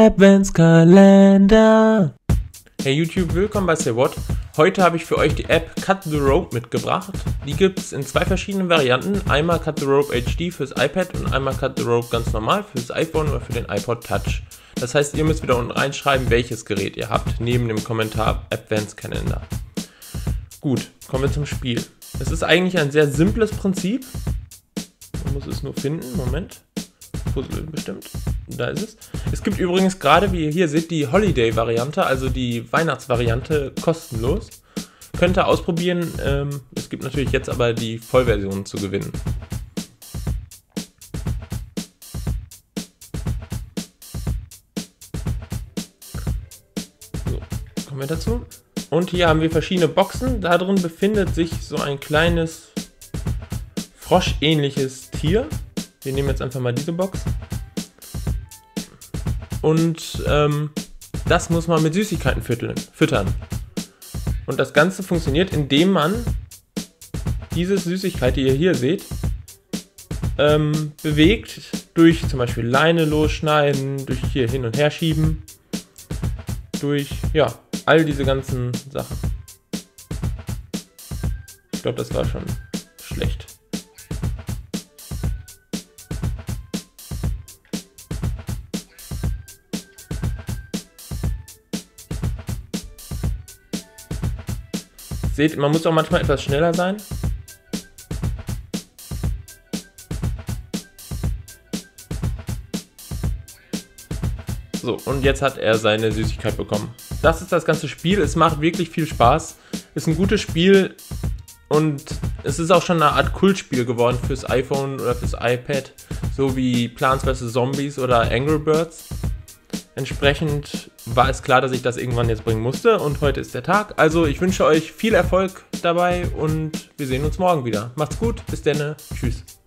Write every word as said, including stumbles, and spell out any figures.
Adventskalender. Hey YouTube, willkommen bei Say What. Heute habe ich für euch die App Cut the Rope mitgebracht. Die gibt es in zwei verschiedenen Varianten. Einmal Cut the Rope H D fürs iPad und einmal Cut the Rope ganz normal fürs iPhone oder für den iPod Touch. Das heißt, ihr müsst wieder unten reinschreiben, welches Gerät ihr habt, neben dem Kommentar Adventskalender. Gut, kommen wir zum Spiel. Es ist eigentlich ein sehr simples Prinzip. Man muss es nur finden. Moment. Puzzle bestimmt. Da ist es. Es gibt übrigens gerade, wie ihr hier seht, die Holiday-Variante, also die Weihnachtsvariante, kostenlos. Könnt ihr ausprobieren. Ähm, es gibt natürlich jetzt aber die Vollversion zu gewinnen. So, kommen wir dazu. Und hier haben wir verschiedene Boxen. Da drin befindet sich so ein kleines froschähnliches Tier. Wir nehmen jetzt einfach mal diese Box. Und ähm, das muss man mit Süßigkeiten füttern. Und das Ganze funktioniert, indem man diese Süßigkeit, die ihr hier seht, ähm, bewegt durch zum Beispiel Leine losschneiden, durch hier hin und her schieben, durch ja all diese ganzen Sachen. Ich glaube, das war schon schlecht. Seht, man muss auch manchmal etwas schneller sein. So, und jetzt hat er seine Süßigkeit bekommen. Das ist das ganze Spiel. Es macht wirklich viel Spaß. Ist ein gutes Spiel und es ist auch schon eine Art Kultspiel geworden fürs iPhone oder fürs iPad. So wie Plants versus. Zombies oder Angry Birds. Entsprechend war es klar, dass ich das irgendwann jetzt bringen musste und heute ist der Tag. Also ich wünsche euch viel Erfolg dabei und wir sehen uns morgen wieder. Macht's gut, bis dann, tschüss.